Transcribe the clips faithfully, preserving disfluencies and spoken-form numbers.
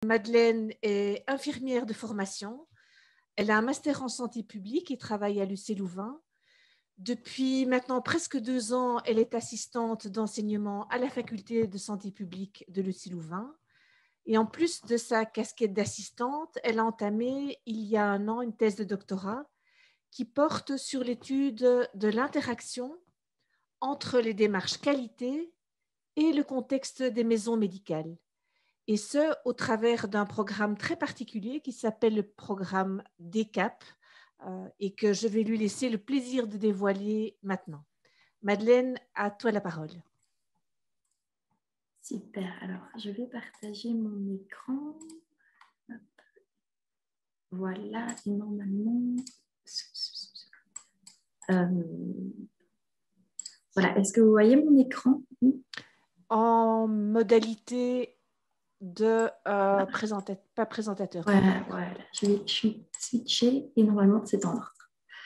Madeleine est infirmière de formation. Elle a un master en santé publique et travaille à l'U C Louvain. Depuis maintenant presque deux ans, elle est assistante d'enseignement à la faculté de santé publique de l'U C Louvain. Et en plus de sa casquette d'assistante, elle a entamé il y a un an une thèse de doctorat qui porte sur l'étude de l'interaction entre les démarches qualité et le contexte des maisons médicales. Et ce, au travers d'un programme très particulier qui s'appelle le programme D C A P euh, et que je vais lui laisser le plaisir de dévoiler maintenant. Madeleine, à toi la parole. Super, alors je vais partager mon écran. Hop. Voilà, et normalement... Euh... Voilà, est-ce que vous voyez mon écran? En modalité de euh, présentateur, pas présentateur. Voilà, voilà. Je, vais, je suis switchée et normalement c'est en ordre.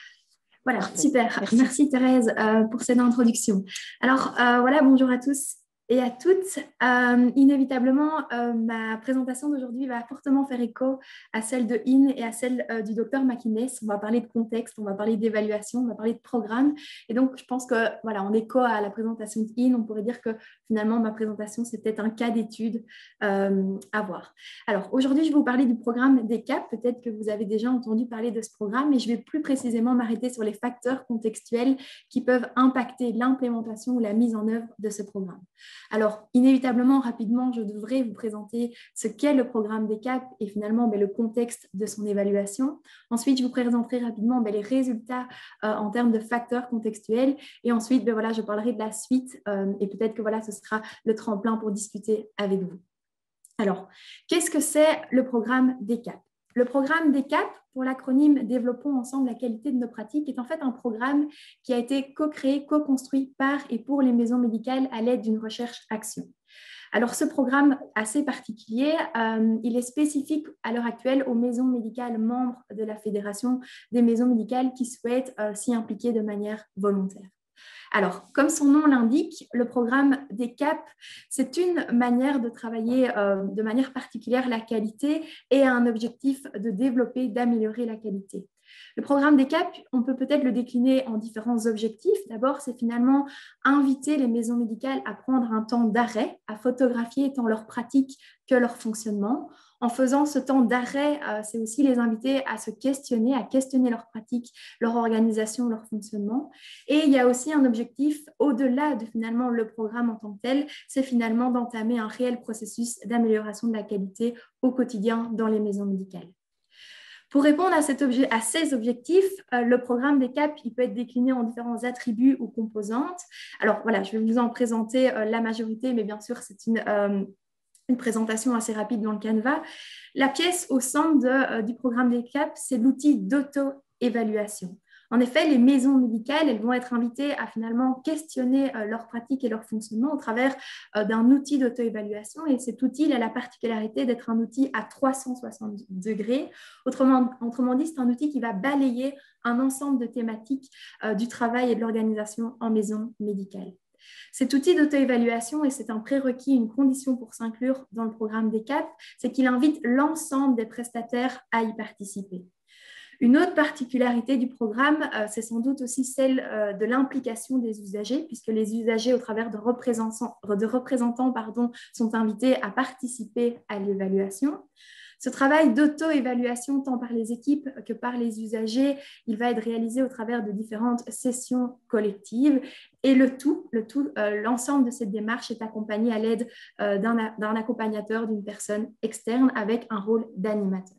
Voilà, parfait. Super. Merci, Merci Thérèse euh, pour cette introduction. Alors euh, voilà, bonjour à tous et à toutes. Euh, inévitablement, euh, ma présentation d'aujourd'hui va fortement faire écho à celle de In et à celle euh, du docteur McInnes. On va parler de contexte, on va parler d'évaluation, on va parler de programme. Et donc, je pense que, voilà, en écho à la présentation de In, on pourrait dire que finalement, ma présentation, c'est peut-être un cas d'étude euh, à voir. Alors, aujourd'hui, je vais vous parler du programme D C A P. Peut-être que vous avez déjà entendu parler de ce programme, mais je vais plus précisément m'arrêter sur les facteurs contextuels qui peuvent impacter l'implémentation ou la mise en œuvre de ce programme. Alors, inévitablement, rapidement, je devrais vous présenter ce qu'est le programme D C A P et finalement ben, le contexte de son évaluation. Ensuite, je vous présenterai rapidement ben, les résultats euh, en termes de facteurs contextuels. Et ensuite, ben, voilà, je parlerai de la suite euh, et peut-être que voilà, ce sera le tremplin pour discuter avec vous. Alors, qu'est-ce que c'est le programme D C A P? Le programme D C A P, pour l'acronyme Développons ensemble la qualité de nos pratiques, est en fait un programme qui a été co-créé, co-construit par et pour les maisons médicales à l'aide d'une recherche-action. Alors, ce programme assez particulier, euh, il est spécifique à l'heure actuelle aux maisons médicales membres de la Fédération des maisons médicales qui souhaitent euh, s'y impliquer de manière volontaire. Alors, comme son nom l'indique, le programme D C A P, c'est une manière de travailler euh, de manière particulière la qualité et a un objectif de développer, d'améliorer la qualité. Le programme D C A P, on peut peut-être le décliner en différents objectifs. D'abord, c'est finalement inviter les maisons médicales à prendre un temps d'arrêt, à photographier tant leur pratique que leur fonctionnement. En faisant ce temps d'arrêt, euh, c'est aussi les inviter à se questionner, à questionner leur pratique, leur organisation, leur fonctionnement. Et il y a aussi un objectif au-delà de finalement le programme en tant que tel, c'est finalement d'entamer un réel processus d'amélioration de la qualité au quotidien dans les maisons médicales. Pour répondre à, cet objet, à ces objectifs, euh, le programme D C A P il peut être décliné en différents attributs ou composantes. Alors voilà, je vais vous en présenter euh, la majorité, mais bien sûr, c'est une... Euh, une présentation assez rapide dans le Canva. La pièce au centre de, euh, du programme D C A P, c'est l'outil d'auto-évaluation. En effet, les maisons médicales, elles vont être invitées à finalement questionner euh, leurs pratiques et leur fonctionnement au travers euh, d'un outil d'auto-évaluation. Et cet outil, il a la particularité d'être un outil à trois cent soixante degrés. Autrement, autrement dit, c'est un outil qui va balayer un ensemble de thématiques euh, du travail et de l'organisation en maison médicale. Cet outil d'auto-évaluation, et c'est un prérequis, une condition pour s'inclure dans le programme D C A P, c'est qu'il invite l'ensemble des prestataires à y participer. Une autre particularité du programme, euh, c'est sans doute aussi celle euh, de l'implication des usagers, puisque les usagers, au travers de représentants, de représentants pardon, sont invités à participer à l'évaluation. Ce travail d'auto-évaluation, tant par les équipes que par les usagers, il va être réalisé au travers de différentes sessions collectives. Et le tout, le tout, euh, l'ensemble de cette démarche est accompagné à l'aide euh, d'un, d'un accompagnateur, d'une personne externe avec un rôle d'animateur.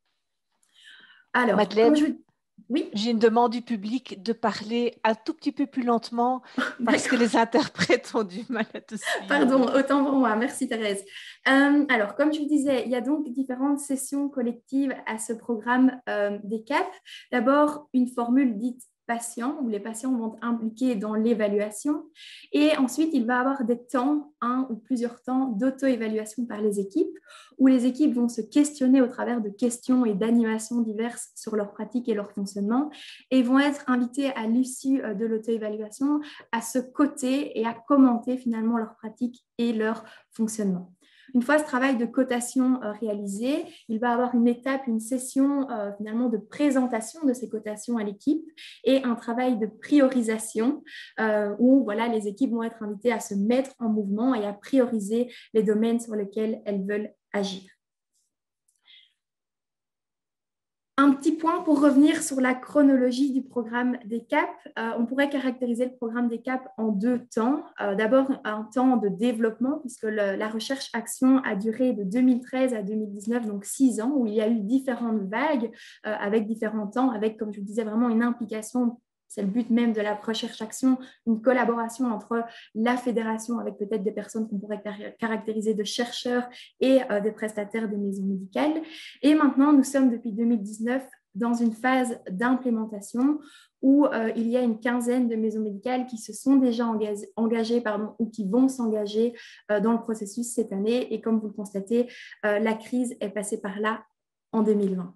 Alors, Madeleine, je... oui? J'ai une demande du public de parler un tout petit peu plus lentement parce que les interprètes ont du mal à te suivre. Pardon, autant pour moi. Merci Thérèse. Euh, alors, comme je vous disais, il y a donc différentes sessions collectives à ce programme euh, D C A P. D'abord, une formule dite patient, où les patients vont être impliqués dans l'évaluation. Et ensuite, il va y avoir des temps, un ou plusieurs temps d'auto-évaluation par les équipes, où les équipes vont se questionner au travers de questions et d'animations diverses sur leur pratique et leur fonctionnement, et vont être invitées à l'issue de l'auto-évaluation à se coter et à commenter finalement leur pratique et leur fonctionnement. Une fois ce travail de cotation euh, réalisé, il va y avoir une étape, une session euh, finalement de présentation de ces cotations à l'équipe et un travail de priorisation euh, où voilà, les équipes vont être invitées à se mettre en mouvement et à prioriser les domaines sur lesquels elles veulent agir. Un petit point pour revenir sur la chronologie du programme D E C A P. Euh, on pourrait caractériser le programme D E C A P en deux temps. Euh, D'abord, un temps de développement, puisque le, la recherche-action a duré de deux mille treize à deux mille dix-neuf, donc six ans, où il y a eu différentes vagues euh, avec différents temps, avec, comme je vous disais, vraiment une implication. C'est le but même de la recherche-action, une collaboration entre la fédération avec peut-être des personnes qu'on pourrait caractériser de chercheurs et euh, des prestataires des maisons médicales. Et maintenant, nous sommes depuis deux mille dix-neuf dans une phase d'implémentation où euh, il y a une quinzaine de maisons médicales qui se sont déjà engagées, engagées pardon, ou qui vont s'engager euh, dans le processus cette année. Et comme vous le constatez, euh, la crise est passée par là en deux mille vingt.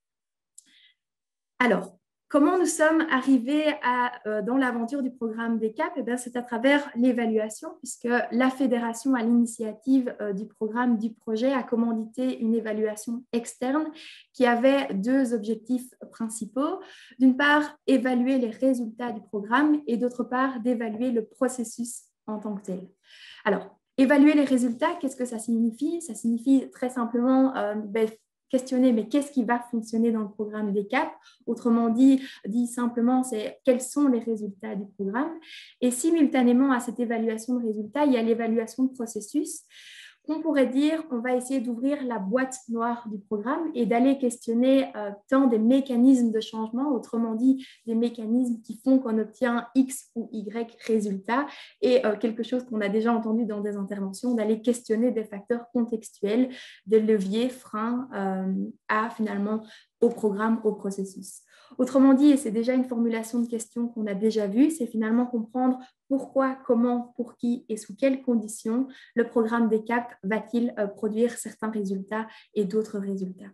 Alors, comment nous sommes arrivés à, euh, dans l'aventure du programme D E C A P? Eh bien, c'est à travers l'évaluation, puisque la fédération, à l'initiative euh, du programme, du projet, a commandité une évaluation externe qui avait deux objectifs principaux. D'une part, évaluer les résultats du programme et d'autre part, d'évaluer le processus en tant que tel. Alors, évaluer les résultats, qu'est-ce que ça signifie? Ça signifie très simplement euh, ben, questionner, mais qu'est-ce qui va fonctionner dans le programme D E C A P? Autrement dit, dit simplement, c'est quels sont les résultats du programme. Et simultanément à cette évaluation de résultats, il y a l'évaluation de processus. qu'on pourrait dire, on va essayer d'ouvrir la boîte noire du programme et d'aller questionner euh, tant des mécanismes de changement, autrement dit, des mécanismes qui font qu'on obtient X ou Y résultats, et euh, quelque chose qu'on a déjà entendu dans des interventions, d'aller questionner des facteurs contextuels, des leviers, freins euh, à finalement au programme, au processus. Autrement dit, et c'est déjà une formulation de question qu'on a déjà vue, c'est finalement comprendre pourquoi, comment, pour qui et sous quelles conditions le programme D E C A P va-t-il produire certains résultats et d'autres résultats.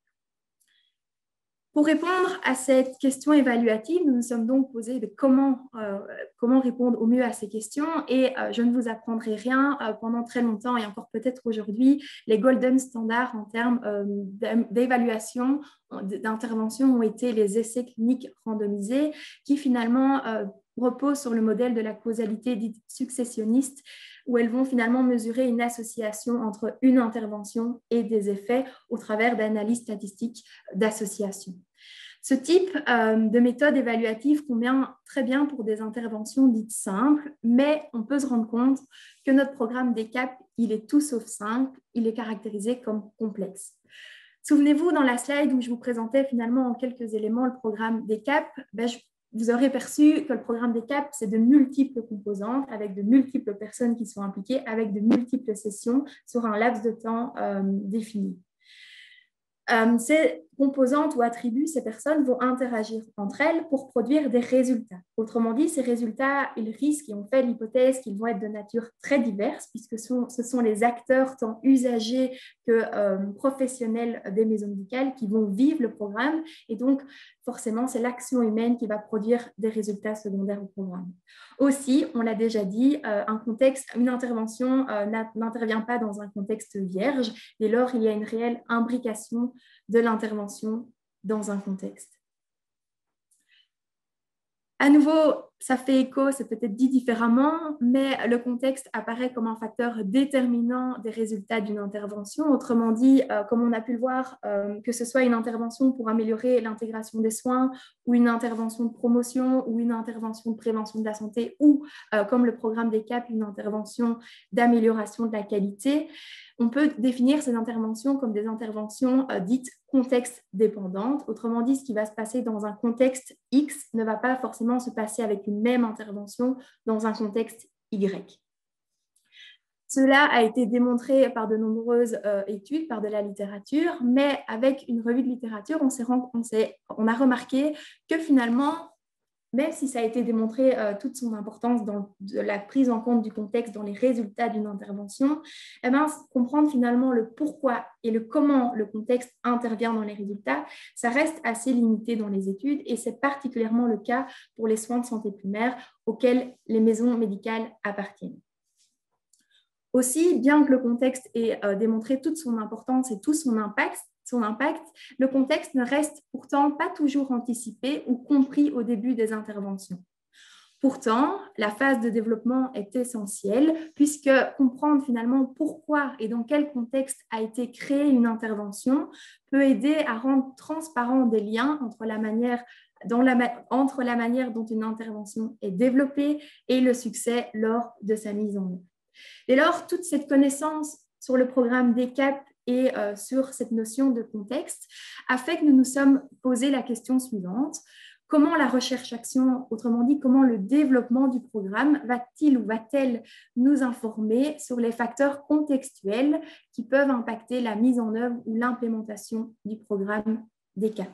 Pour répondre à cette question évaluative, nous nous sommes donc posé de comment, euh, comment répondre au mieux à ces questions, et euh, je ne vous apprendrai rien euh, pendant très longtemps et encore peut-être aujourd'hui. Les golden standards en termes euh, d'évaluation, d'intervention ont été les essais cliniques randomisés qui finalement euh, reposent sur le modèle de la causalité dite successionniste, où elles vont finalement mesurer une association entre une intervention et des effets au travers d'analyses statistiques d'association. Ce type euh, de méthode évaluative convient très bien pour des interventions dites simples, mais on peut se rendre compte que notre programme D E C A P, il est tout sauf simple, il est caractérisé comme complexe. Souvenez-vous, dans la slide où je vous présentais finalement en quelques éléments le programme D E C A P, ben, je vous aurez perçu que le programme D E C A P, c'est de multiples composantes, avec de multiples personnes qui sont impliquées, avec de multiples sessions sur un laps de temps euh, défini. Euh, ces composantes ou attributs, ces personnes vont interagir entre elles pour produire des résultats. Autrement dit, ces résultats, ils risquent, et on fait l'hypothèse qu'ils vont être de nature très diverse, puisque ce sont, ce sont les acteurs tant usagers que euh, professionnels des maisons médicales qui vont vivre le programme, et donc forcément, c'est l'action humaine qui va produire des résultats secondaires au programme. Aussi, on l'a déjà dit, euh, un contexte, une intervention euh, n'intervient pas dans un contexte vierge, dès lors il y a une réelle imbrication de l'intervention dans un contexte. À nouveau, ça fait écho, c'est peut-être dit différemment, mais le contexte apparaît comme un facteur déterminant des résultats d'une intervention. Autrement dit, euh, comme on a pu le voir, euh, que ce soit une intervention pour améliorer l'intégration des soins, ou une intervention de promotion, ou une intervention de prévention de la santé, ou euh, comme le programme D E C A P, une intervention d'amélioration de la qualité, on peut définir ces interventions comme des interventions euh, dites contexte dépendantes. Autrement dit, ce qui va se passer dans un contexte X ne va pas forcément se passer avec une même intervention dans un contexte Y. Cela a été démontré par de nombreuses euh, études, par de la littérature, mais avec une revue de littérature, on, s'est, on, s'est, on a remarqué que finalement, même si ça a été démontré euh, toute son importance dans la prise en compte du contexte dans les résultats d'une intervention, eh bien, comprendre finalement le pourquoi et le comment le contexte intervient dans les résultats, ça reste assez limité dans les études, et c'est particulièrement le cas pour les soins de santé primaire auxquels les maisons médicales appartiennent. Aussi, bien que le contexte ait euh, démontré toute son importance et tout son impact, son impact, le contexte ne reste pourtant pas toujours anticipé ou compris au début des interventions. Pourtant, la phase de développement est essentielle puisque comprendre finalement pourquoi et dans quel contexte a été créée une intervention peut aider à rendre transparent des liens entre la manière, dans la, entre la manière dont une intervention est développée et le succès lors de sa mise en œuvre. Dès lors, toute cette connaissance sur le programme D C A P et euh, sur cette notion de contexte a fait que nous nous sommes posé la question suivante. Comment la recherche-action, autrement dit, comment le développement du programme va-t-il ou va-t-elle nous informer sur les facteurs contextuels qui peuvent impacter la mise en œuvre ou l'implémentation du programme D C A P?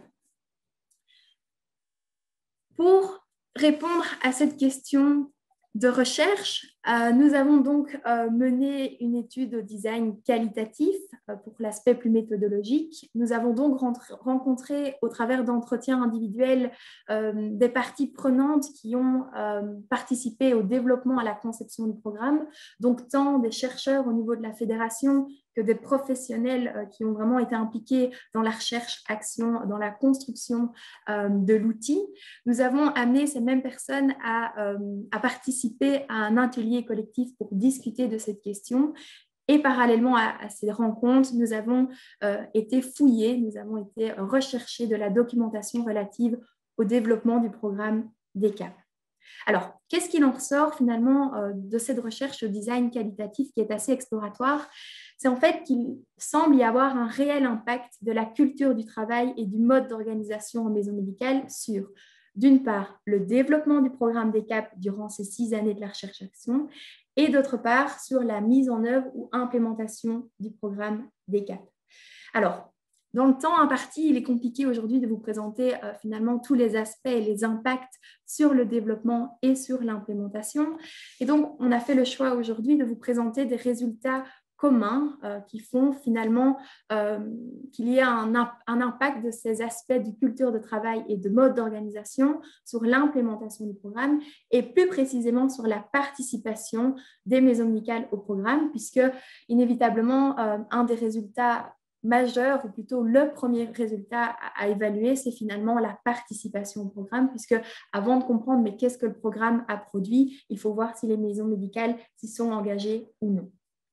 Pour répondre à cette question de recherche, euh, nous avons donc euh, mené une étude au design qualitatif euh, pour l'aspect plus méthodologique. Nous avons donc rencontré au travers d'entretiens individuels euh, des parties prenantes qui ont euh, participé au développement, à la conception du programme, donc tant des chercheurs au niveau de la fédération que des professionnels euh, qui ont vraiment été impliqués dans la recherche, action, dans la construction euh, de l'outil. Nous avons amené ces mêmes personnes à, euh, à participer à un atelier collectif pour discuter de cette question. Et parallèlement à, à ces rencontres, nous avons euh, été fouillés, nous avons été recherchés de la documentation relative au développement du programme D C A P. Alors, qu'est-ce qu'il en ressort finalement euh, de cette recherche au design qualitatif qui est assez exploratoire? C'est en fait qu'il semble y avoir un réel impact de la culture du travail et du mode d'organisation en maison médicale sur, d'une part, le développement du programme D C A P durant ces six années de la recherche-action et d'autre part, sur la mise en œuvre ou implémentation du programme D C A P. Alors, dans le temps imparti, il est compliqué aujourd'hui de vous présenter euh, finalement tous les aspects et les impacts sur le développement et sur l'implémentation. Et donc, on a fait le choix aujourd'hui de vous présenter des résultats communs euh, qui font finalement euh, qu'il y a un, un impact de ces aspects de culture de travail et de mode d'organisation sur l'implémentation du programme et plus précisément sur la participation des maisons médicales au programme, puisque inévitablement, euh, un des résultats majeur, ou plutôt le premier résultat à, à évaluer, c'est finalement la participation au programme, puisque avant de comprendre mais qu'est-ce que le programme a produit, il faut voir si les maisons médicales s'y sont engagées ou non.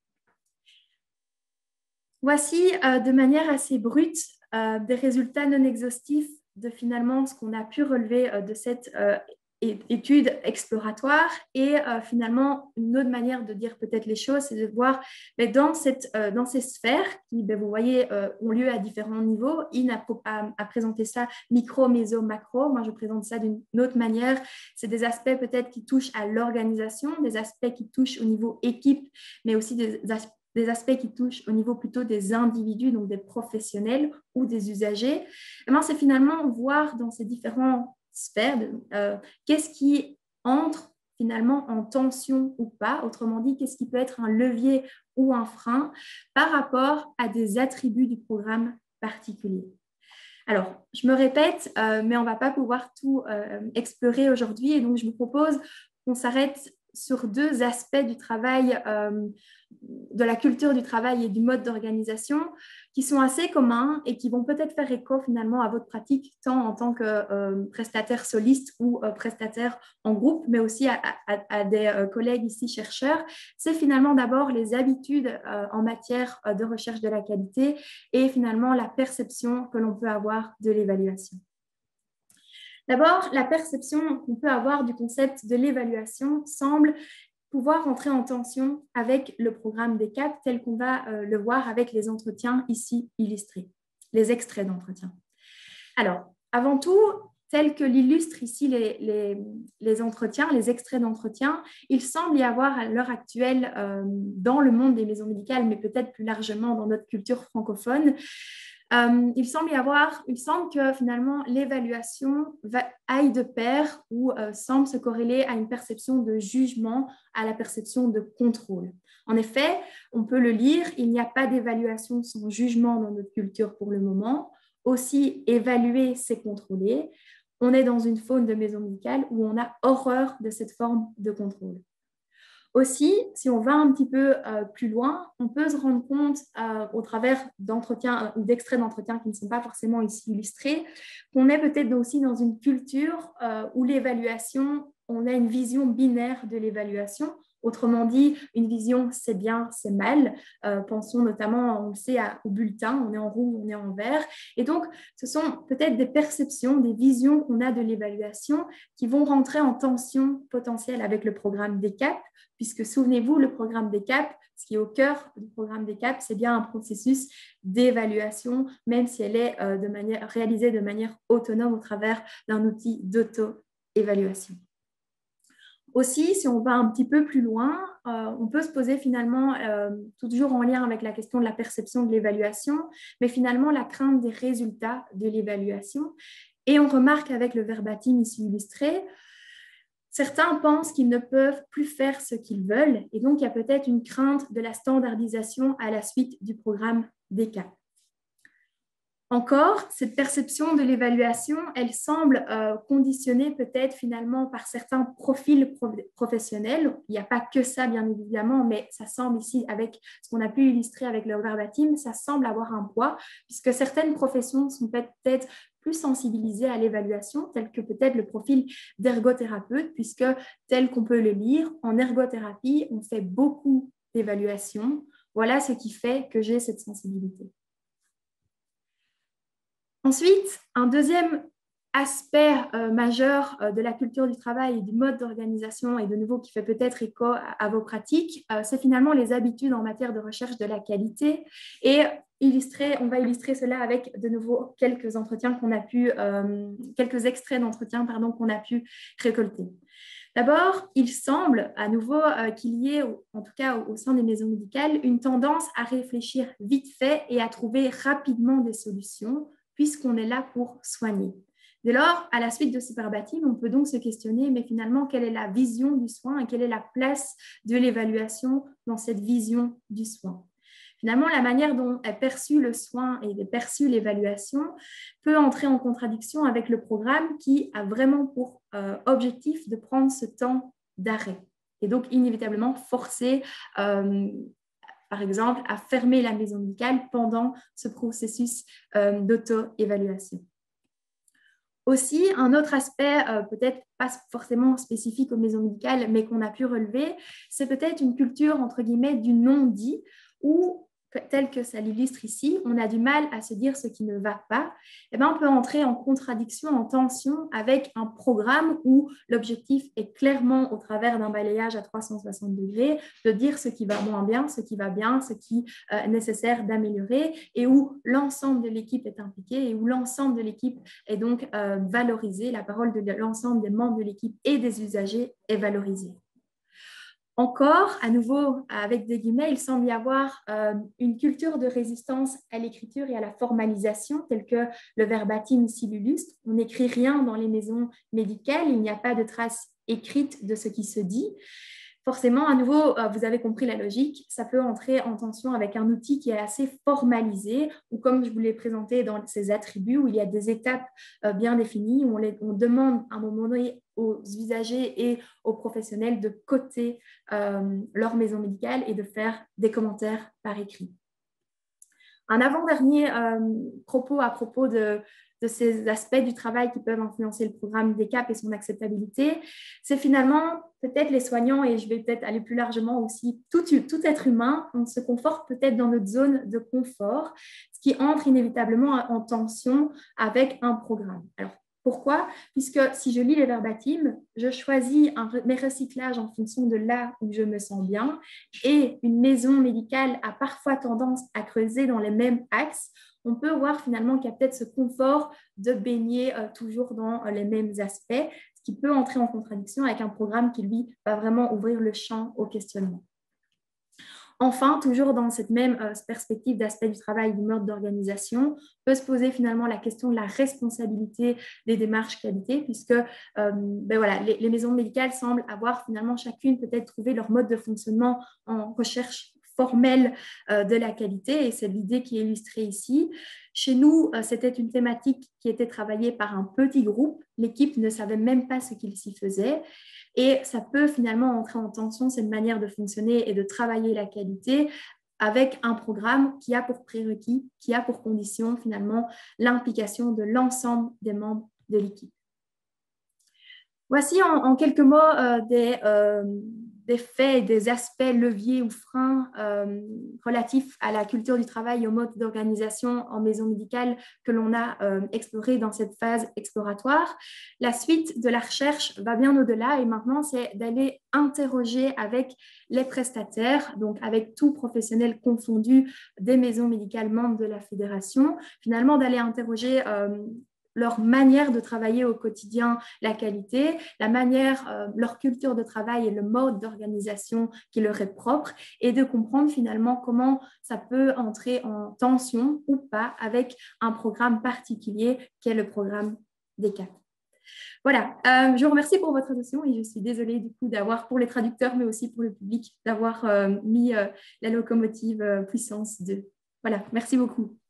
Voici euh, de manière assez brute euh, des résultats non exhaustifs de finalement ce qu'on a pu relever euh, de cette euh, étude exploratoire et euh, finalement une autre manière de dire peut-être les choses, c'est de voir mais dans, cette, euh, dans ces sphères qui, ben, vous voyez, euh, ont lieu à différents niveaux. In a, a, a présenté ça micro, méso, macro. Moi, je présente ça d'une autre manière. C'est des aspects peut-être qui touchent à l'organisation, des aspects qui touchent au niveau équipe, mais aussi des aspects des aspects qui touchent au niveau plutôt des individus, donc des professionnels ou des usagers. Et ben, c'est finalement voir dans ces différents sphères euh, qu'est-ce qui entre finalement en tension ou pas, autrement dit, qu'est-ce qui peut être un levier ou un frein par rapport à des attributs du programme particulier. Alors, je me répète, euh, mais on ne va pas pouvoir tout euh, explorer aujourd'hui, et donc je vous propose qu'on s'arrête sur deux aspects du travail, euh, de la culture du travail et du mode d'organisation qui sont assez communs et qui vont peut-être faire écho finalement à votre pratique, tant en tant que euh, prestataire soliste ou euh, prestataire en groupe, mais aussi à, à, à des euh, collègues ici chercheurs. C'est finalement d'abord les habitudes euh, en matière de recherche de la qualité et finalement la perception que l'on peut avoir de l'évaluation. D'abord, la perception qu'on peut avoir du concept de l'évaluation semble pouvoir entrer en tension avec le programme D C A P tel qu'on va euh, le voir avec les entretiens ici illustrés, les extraits d'entretien. Alors, avant tout, tel que l'illustrent ici les, les, les entretiens, les extraits d'entretien, il semble y avoir à l'heure actuelle euh, dans le monde des maisons médicales, mais peut-être plus largement dans notre culture francophone, Euh, il semble y avoir, il semble que finalement l'évaluation aille de pair ou euh, semble se corréler à une perception de jugement, à la perception de contrôle. En effet, on peut le lire, il n'y a pas d'évaluation sans jugement dans notre culture pour le moment. Aussi, évaluer, c'est contrôler. On est dans une faune de maison médicale où on a horreur de cette forme de contrôle. Aussi, si on va un petit peu euh, plus loin, on peut se rendre compte euh, au travers d'entretiens ou euh, d'extraits d'entretiens qui ne sont pas forcément ici illustrés, qu'on est peut-être aussi dans une culture euh, où l'évaluation, on a une vision binaire de l'évaluation. Autrement dit, une vision, c'est bien, c'est mal. Euh, pensons notamment, on le sait, à, au bulletin, on est en rouge, on est en vert. Et donc, ce sont peut-être des perceptions, des visions qu'on a de l'évaluation qui vont rentrer en tension potentielle avec le programme D C A P, puisque souvenez-vous, le programme D C A P, ce qui est au cœur du programme D C A P, c'est bien un processus d'évaluation, même si elle est euh, de manière, réalisée de manière autonome au travers d'un outil d'auto-évaluation. Aussi, si on va un petit peu plus loin, euh, on peut se poser finalement, euh, toujours en lien avec la question de la perception de l'évaluation, mais finalement la crainte des résultats de l'évaluation. Et on remarque avec le verbatim ici illustré, certains pensent qu'ils ne peuvent plus faire ce qu'ils veulent, et donc il y a peut-être une crainte de la standardisation à la suite du programme D C A P. Encore, cette perception de l'évaluation, elle semble euh, conditionnée peut-être finalement par certains profils pro professionnels. Il n'y a pas que ça, bien évidemment, mais ça semble ici, avec ce qu'on a pu illustrer avec le verbatim, ça semble avoir un poids, puisque certaines professions sont peut-être plus sensibilisées à l'évaluation, telles que peut-être le profil d'ergothérapeute, puisque tel qu'on peut le lire, en ergothérapie, on fait beaucoup d'évaluations. Voilà ce qui fait que j'ai cette sensibilité. Ensuite, un deuxième aspect euh, majeur euh, de la culture du travail et du mode d'organisation, et de nouveau qui fait peut-être écho à, à vos pratiques, euh, c'est finalement les habitudes en matière de recherche de la qualité. Et illustrer, on va illustrer cela avec de nouveau quelques entretiens qu'on a pu, euh, quelques extraits d'entretiens pardon, qu'on a pu récolter. D'abord, il semble à nouveau euh, qu'il y ait, en tout cas au, au sein des maisons médicales, une tendance à réfléchir vite fait et à trouver rapidement des solutions, puisqu'on est là pour soigner. Dès lors, à la suite de ce verbatim, on peut donc se questionner, mais finalement, quelle est la vision du soin et quelle est la place de l'évaluation dans cette vision du soin? Finalement, la manière dont est perçu le soin et est perçue l'évaluation peut entrer en contradiction avec le programme qui a vraiment pour euh, objectif de prendre ce temps d'arrêt et donc inévitablement forcer euh, par exemple, à fermer la maison médicale pendant ce processus euh, d'auto-évaluation. Aussi, un autre aspect, euh, peut-être pas forcément spécifique aux maisons médicales, mais qu'on a pu relever, c'est peut-être une culture, entre guillemets, du non-dit, où, tel que ça l'illustre ici, on a du mal à se dire ce qui ne va pas, et bien on peut entrer en contradiction, en tension avec un programme où l'objectif est clairement, au travers d'un balayage à trois cent soixante degrés, de dire ce qui va moins bien, ce qui va bien, ce qui euh, est nécessaire d'améliorer, et où l'ensemble de l'équipe est impliqué, et où l'ensemble de l'équipe est donc euh, valorisé, la parole de l'ensemble des membres de l'équipe et des usagers est valorisée. Encore, à nouveau, avec des guillemets, il semble y avoir euh, une culture de résistance à l'écriture et à la formalisation, telle que le verbatim ici l'illustre. On n'écrit rien dans les maisons médicales, il n'y a pas de trace écrite de ce qui se dit. Forcément, à nouveau, vous avez compris la logique, ça peut entrer en tension avec un outil qui est assez formalisé, ou comme je vous l'ai présenté dans ces attributs, où il y a des étapes bien définies, où on, les, on demande à un moment donné aux usagers et aux professionnels de coter euh, leur maison médicale et de faire des commentaires par écrit. Un avant-dernier euh, propos à propos de, de ces aspects du travail qui peuvent influencer le programme D C A P et son acceptabilité, c'est finalement peut-être les soignants, et je vais peut-être aller plus largement aussi, tout, tout être humain, on se conforte peut-être dans notre zone de confort, ce qui entre inévitablement en tension avec un programme. Alors, pourquoi? Puisque si je lis les verbatims, je choisis un, mes recyclages en fonction de là où je me sens bien, et une maison médicale a parfois tendance à creuser dans les mêmes axes. On peut voir finalement qu'il y a peut-être ce confort de baigner euh, toujours dans euh, les mêmes aspects, ce qui peut entrer en contradiction avec un programme qui, lui, va vraiment ouvrir le champ au questionnement. Enfin, toujours dans cette même euh, perspective d'aspect du travail et du mode d'organisation, peut se poser finalement la question de la responsabilité des démarches qualité, puisque euh, ben voilà, les, les maisons médicales semblent avoir finalement chacune peut-être trouvé leur mode de fonctionnement en recherche formelle euh, de la qualité, et c'est l'idée qui est illustrée ici. Chez nous, euh, c'était une thématique qui était travaillée par un petit groupe. L'équipe ne savait même pas ce qu'il s'y faisait. Et ça peut finalement entrer en tension, cette manière de fonctionner et de travailler la qualité, avec un programme qui a pour prérequis, qui a pour condition finalement l'implication de l'ensemble des membres de l'équipe. Voici en, en quelques mots euh, des, euh, des faits et des aspects leviers ou freins euh, relatifs à la culture du travail et au mode d'organisation en maison médicale que l'on a euh, exploré dans cette phase exploratoire. La suite de la recherche va bien au-delà et maintenant c'est d'aller interroger avec les prestataires, donc avec tout professionnel confondu des maisons médicales membres de la fédération, finalement d'aller interroger euh, leur manière de travailler au quotidien la qualité, la manière, euh, leur culture de travail et le mode d'organisation qui leur est propre, et de comprendre finalement comment ça peut entrer en tension ou pas avec un programme particulier qui est le programme D quatre. Voilà, euh, je vous remercie pour votre attention et je suis désolée du coup d'avoir, pour les traducteurs, mais aussi pour le public, d'avoir euh, mis euh, la locomotive euh, puissance deux. Voilà, merci beaucoup.